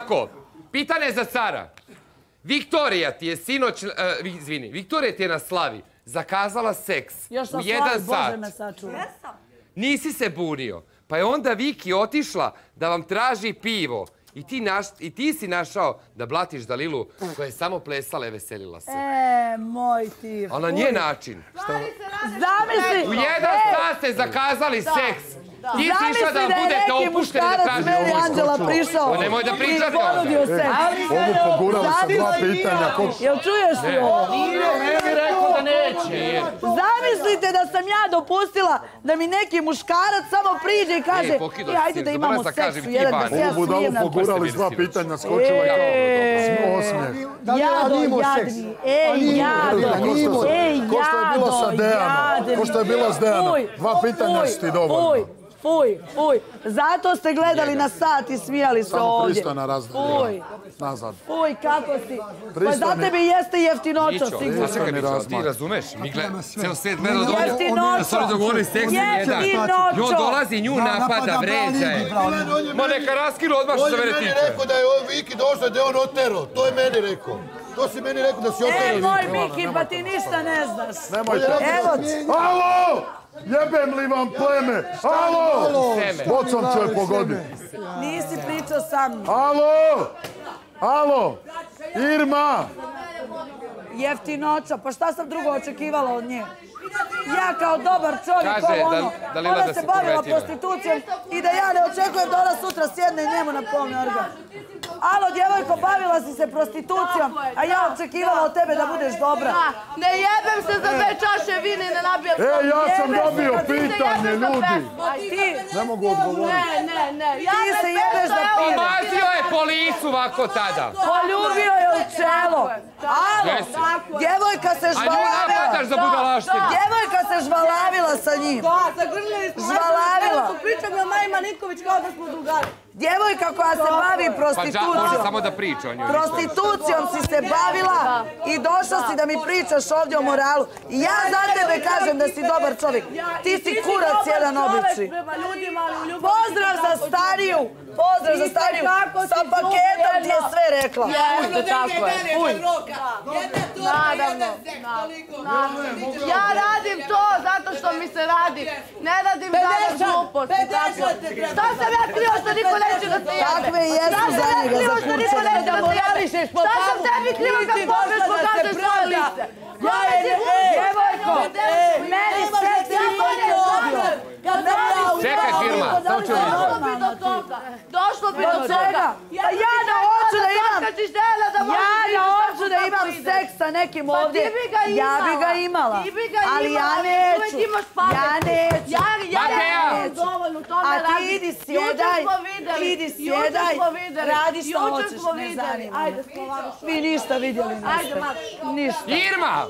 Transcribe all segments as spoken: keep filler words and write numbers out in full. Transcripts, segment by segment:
Ko? Pitanje za cara. Viktorija ti je sinoć, uh, izvini, Viktorija ti je na slavi zakazala seks u jedan sat. Nisi se bunio. Pa je onda Viki otišla da vam traži pivo. I ti, naš, I ti si našao da blatiš Dalilu koja je samo plesala i veselila se. E, moj ti. Ali na njen način. Zamisli. U jedan sat ste zakazali seks. Ti si išla da budete opušteni da traži ovo. Nemoj da pričate onda. Ovu pogurali sa dva pitanja. Jel čuješ li ovo? Nije, meni rekao da neće. Zamislite da sam ja dopustila da mi neki muškarac samo priđe i kaže e, ajde da imamo seks u jedan da se ja smijem na... Ovu budalu pogurali s dva pitanja, skočila je kao osmijeh. Jado, jadni, ej, jado, ej, jado, ko što je bilo s Dejanom. Dva pitanja su ti dovoljno. Fuj, fuj. Zato ste gledali na sat i smijali se ovdje. Samo pristojna razlika. Fuj. Nazad. Fuj, kako si. Pa za tebi jeste jeftinoća sigurno. Čekaj, Mićo, ti razumeš? Mi gledamo, ceo svijet gleda od ovdje. Jeftinoća. Da su oni dogovorili seks i jedan. I on dolazi, nju napada, vređa je. Ma neka raskinu odmah što se mene tiče. On je meni rekao da je Viki došao, da je on otero. To je meni rekao. To si meni rekao da si otero. Ej, moj Viki, pa ti ništa ne znaš. Nemojte. Evo ti. Alo! Jebem li vam pleme? Alo! Bocom ću je pogoditi. Nisi pričao sa mnom. Alo! Alo! Irma! Jeftinoća, pa šta sam drugo očekivala od nje? Ja kao dobar čovjek, ovo ono, ona se bavila prostitucijom i da ja ne očekujem da ona sutra sjedne njemu na polni organ. Alo, djevojko, bavila si se prostitucijom, a ja očekivala od tebe da budeš dobra. Ne jebem se za dve čaše vine i ne nabijem se. E, ja sam dobio pitanje, ljudi. Ti? Ne mogu odgovoriti. Ne, ne, ne. Ti se jebeš za pire. Omazio je po licu ovako tada. Poljubio je u čelo. Alo, djevojka se žvalavila. A nju napadaš za budalaštinu. Djevojka se žvalavila sa njim. Da, zagrljali smo. Žvalavila. Pričam na Majima Niković kao da smo drugari. Djevojka koja se bavi prostitucijom. Pa može samo da priča o njoj. Prostitucijom si se bavila i došla si da mi pričaš ovdje o moralu. I ja za tebe kažem da si dobar čovjek. Ti si kurac jedan obični. Pozdrav za stariju. Pozdrav za stariju. Sa paketom ti je sve rekla. Jeste, tako je. Uj. Naravno. Ja radim to zato što mi se radi. Ne radim zato gluposti. Šta sam ja krivo što niko neće da se javi? Takve i jesu za njega za kućene. Šta sam tebi krivo kad pogreš pokazuješ svoje liste? Djevojko, meni sve ti nije dobio. Čekaj, firma, samo ću vidjeti. Došlo bi do toga. Došlo bi do toga. Ja ne hoću da imam, ja ne hoću da imam seks sa nekim ovdje. Ja bi ga imala, ali ja neću. Ja neću. Ja neću. A ti idi sjedaj, idi sjedaj, radi što hoćeš, ne zanima me. Vi ništa vidjeli niste. Ništa. Irma!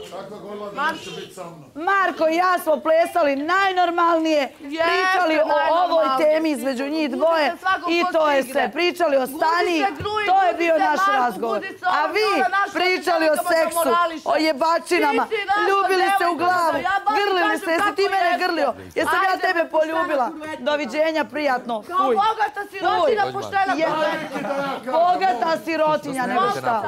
Marko i ja smo plesali najnormalnije, pričali o ovoj temi između njih dvoje i to je sve. Pričali o Stani, to je bio naš razgovor. A vi pričali o seksu, o jebačinama, ljubili se u glavu, grlili se, jesi ti mene grlio, jesam ja tebe poljubila. Doviđenja, prijatno. Kao bogata sirotinja poštena poštena. Bogata sirotinja, nego šta.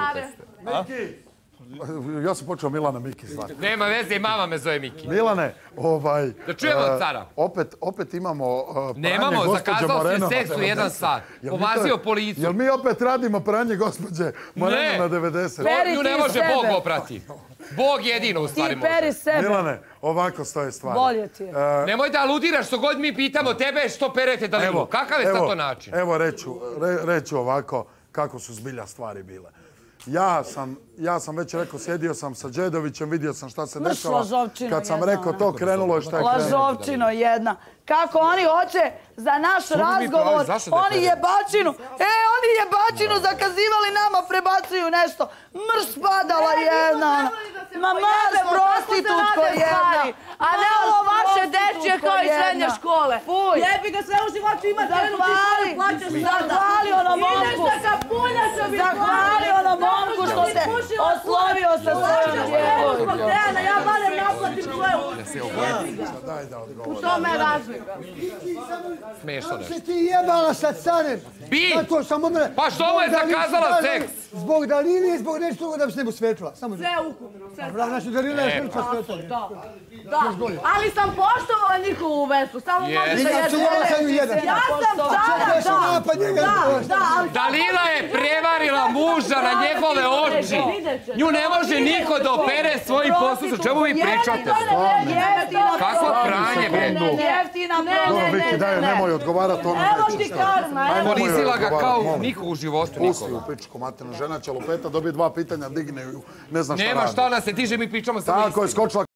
Ja sam počeo Milana Miki zvati. Nema veze, i mama me zove Miki. Milane, ovaj... Da čujemo od cara. Opet, opet imamo pranje Nemamo, gospođe zakazao Moreno si seks u jedan sat. Omazio po licu. Jel mi opet radimo pranje gospođe Moreno na devedeset? Nju ne može Bog oprati. Bog jedino u stvari može. Ti peri sebe. Milane, ovako stoje stvari. Bolje ti je. Nemoj da aludiraš što god mi pitamo tebe što perete Dalilu. Kakav je sad to način? Evo reću ovako kako su zbilja stvari bile. Ja sam, ja sam već rekao, sjedio sam sa Đedovićem, vidio sam šta se dešava. Kad sam rekao to, krenulo je šta je krenulo. Lažovčino jedna. Kako oni hoće za naš razgovor, oni jebačinu, e, oni jebačinu zakazivali nama, prebacuju nešto. Mrš padala jedna. Ma mrš prostitutko jedna. A ne ovo vaše dečje kao iz srednje škole. Jebi ga sve u životu ima ženu, ti svoju plaćaš sada. Zahvali onom momku. Zahvali onom momku što se oslovio sa svojom djevojkom. Ja barem naplatim svoje je u tome je razlika. Smiješno nešto. Se ti jebala sa carem. Bi! Pa što mu je zakazala seks? Zbog Dalile i zbog nešto da bi se ne osvetila. Sve ukupno. Znači Dalila je svetla svetla. Da, ali sam poštovala njihovu vezu. Samo možete da je... Ja sam cara, da. Dalila je prevarila muža na njegove oči. Nju ne može niko da opere svojim poslusom. Čemu vi pričate? Kako pranje, bre? Dobro, Viki, daj, nemoj odgovarati ono neće. Ponizila ga kao niko u životu, Pusti nikoga. u pičku materinu. Žena će lupeta, dobije dva pitanja, digne ju, ne znam šta radi. Nema šta nas se tiže, mi pričamo sa Tako je, skočila